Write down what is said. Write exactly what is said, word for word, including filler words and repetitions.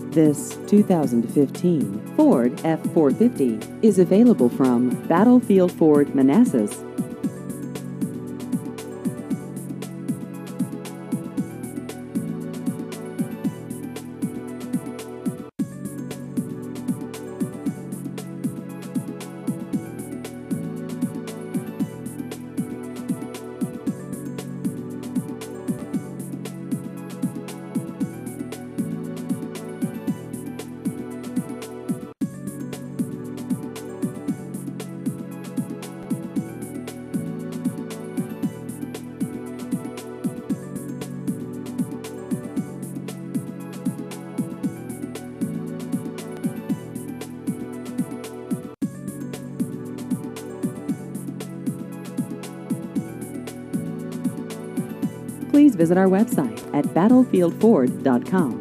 This two thousand fifteen Ford F four fifty is available from Battlefield Ford Manassas. Please visit our website at battlefield ford dot com.